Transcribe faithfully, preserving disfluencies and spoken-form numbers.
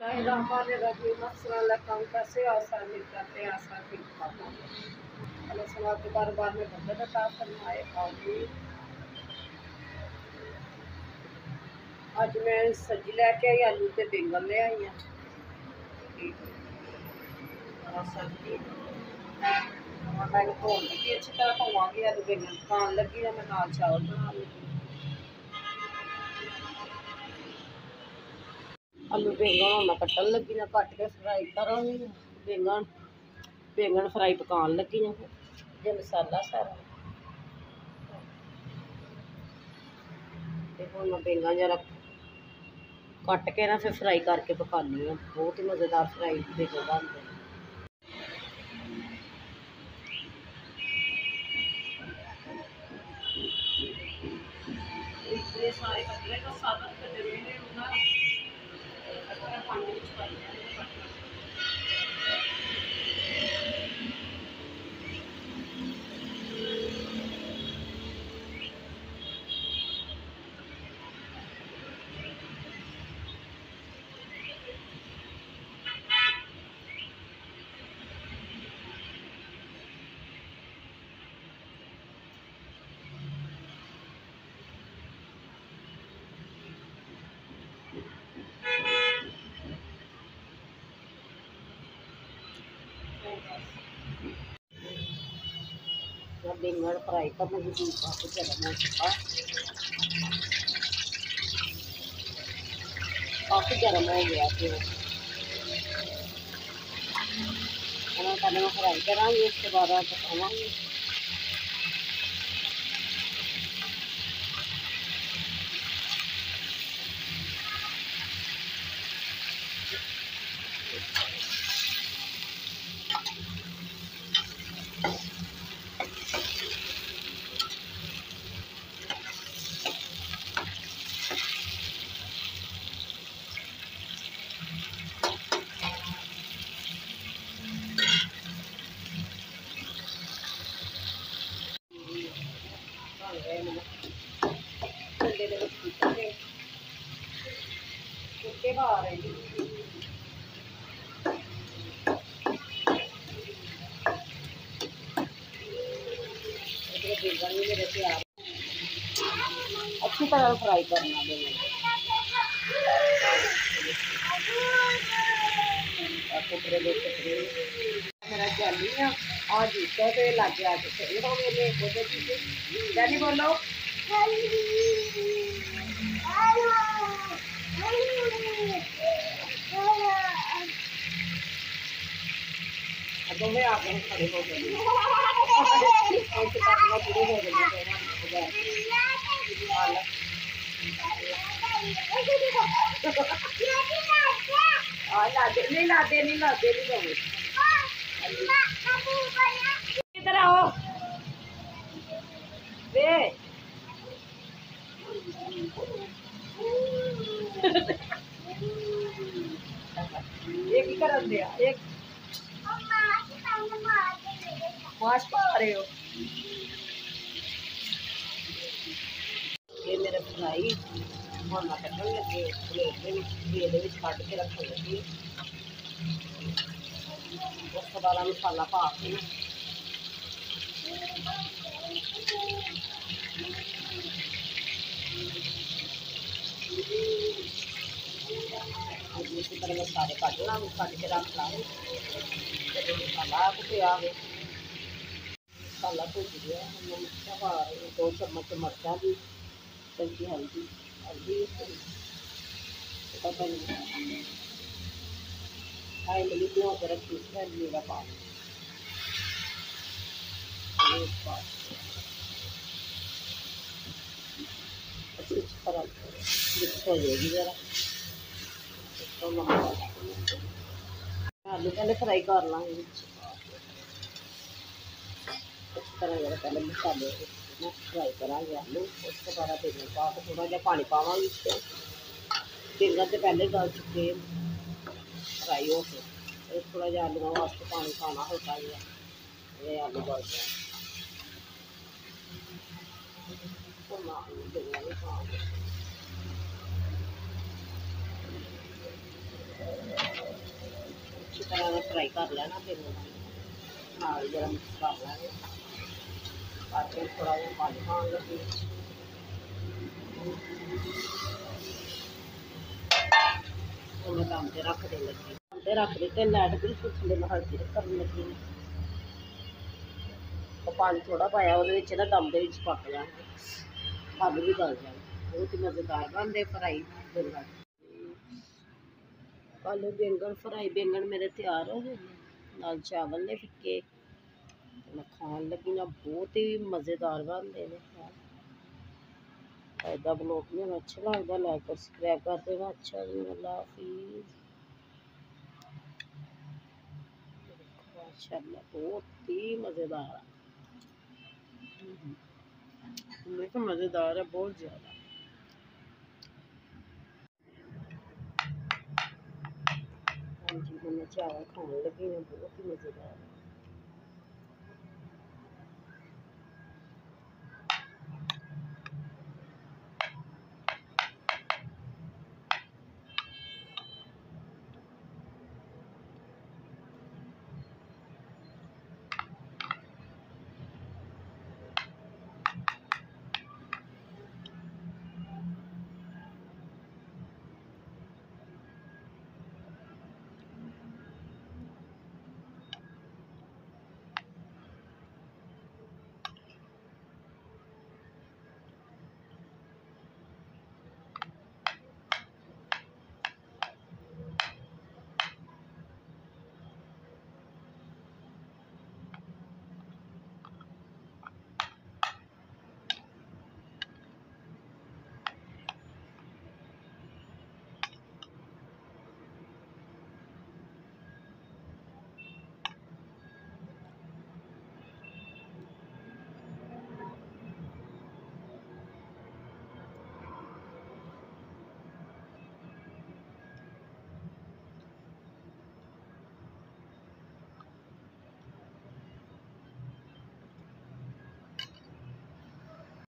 कैसे आसान करते आसान समाज के कारोबार में बदत अता फरमाए आमीन। अज मैं सब्जी लैके आई, आलू ते बैंगन ले आई हाँ। सब्जी मैं धोन लगी अच्छी तरह धोवांगी, आलू बैंगन पकान लगी मैं नाल चावल बना लगी। आलू बैंगन मैं कट्टन लगी ना, कट के फ्राई करांगी बैंगन बैंगन फ्राई पकान लगी ना। फिर मसाला सारा हम मैं बैंगन जरा कट के ना फिर फ्राई करके पकानी हूँ। बहुत ही मज़ेदार फ्राई बैंगन बनते हैं। इतने सारे कपड़े का साबत कर रहे हैं ना पानी बैंगन फ्राई का मुझे काफ़ी गर्म हो चुका, काफ़ी गर्म हो गया। फिर पहले मैं फ्राई कराँगी, उसके बाद पकावांगी। कुत्ते बाहर है बैंगन भी मेरे तैयार, अच्छी तरह फ्राई करना बैंगन टुकड़े दो टुकड़े मेरा जाली है और जूता तो लागे आके सही हो गए जाली बोलो दोनों आप खड़े हो गए शुरू हो गए लादे नहीं लादे नहीं लादे नहीं दोगे इधर आओ वे एक ही कर दिया एक माश पा रहे हो। ये मेरे फ्राई हम कटन लगे प्लेट कट के रखने लगी। उस बाद मसाला पा के इसी तरह मैं सारे कट ला कट के रख ला। मसाला कुटिया मसाला भुज गया, मिर्चा पा रही दो चम्मच मिर्चा की, हल्दी हल्दी हल्दी ढाई मिली भिगो के रखी है जीरा पा अच्छी तरह मिक्स हो जाएगी जरा। आलू पहले फ्राई कर लाँगे इस तरह जरा पहले मसाले फ्राई करांगे आलू। उसके बाद बैंगन पा के थोड़ा जहा पानी पावांगे। बैंगन तो पहले गल चुके फ्राई हो के, थोड़ा जहा आलू वास्ते पानी पाना होता है ये आलू गल जाए। बैंगन भी पाओगे ਤਰ੍ਹਾਂ ਨਾਲ ਫਰਾਈ ਕਰ ਲੈਣਾ। ਫਿਰ ਨਾਲ ਜਰਾ ਮਿਕਸ ਕਰ ਲਾਂਗੇ, ਕਰਕੇ ਥੋੜ੍ਹਾ ਜਿਹਾ ਪਾਣੀ ਪਾਉਣ ਲੱਗੀ ਉਹਨੇ ਕੰਮ 'ਤੇ ਰੱਖ ਦੇਣ ਲੱਗੀ ਕੰਮ 'ਤੇ ਰੱਖ ਦਿੱਤੇ। ਲਾਈਟ ਬਿਲਕੁਲ ਥੱਲੇ ਮੈਂ ਹਲਦੀ ਕਰਨ ਲੱਗੀ ਨੇ। ਉਹ ਪਾਣੀ ਥੋੜ੍ਹਾ ਪਾਇਆ, ਉਹਦੇ ਵਿੱਚ ਨਾ ਦਮ ਦੇ ਵਿੱਚ ਪੱਕ ਜਾਣਗੇ, ਅੱਗ ਵੀ ਗਲ ਜਾਣੀ। ਬਹੁਤ ਹੀ ਮਜ਼ੇਦਾਰ ਬਣਦੇ ਫਰਾਈ ਬੈਂਗਣ। ਆਲੂ ਬੈਂਗਣ ਫਰਾਈ ਬੈਂਗਣ ਮੇਰੇ ਤਿਆਰ ਹੋ ਗਏ ਨੇ, ਨਾਲ ਚਾਵਲ ਨੇ ਫਿੱਕੇ। ਮੈਂ ਖਾਣ ਲੱਗੀ ਨਾ, ਬਹੁਤ ਹੀ ਮਜ਼ੇਦਾਰ ਬਣਦੇ ਨੇ। ਇੱਦਾਂ ਬਲੌਗ ਮੈਨੂੰ ਅੱਛਾ ਲੱਗਦਾ, ਲਾਈਕ ਔਰ ਸਬਸਕ੍ਰਾਈਬ ਕਰ ਦੇਣਾ। ਅੱਛਾ ਜੀ, ਅੱਲਾ ਹਾਫਿਜ਼। ਮਾਸ਼ਾਅੱਲਾ ਬਹੁਤ ਹੀ ਮਜ਼ੇਦਾਰ ਹੈ, ਮੈਂ ਕਿਹਾ ਮਜ਼ੇਦਾਰ ਹੈ ਬਹੁਤ ਜ਼ਿਆਦਾ। ਹਾਂਜੀ, मैं चावल खाने लगी हूँ, बहुत ही मज़ेदार है।